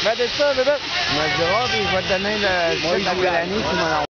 بعد ça, bébé. Je vais te donner le site de la Granny qui m'en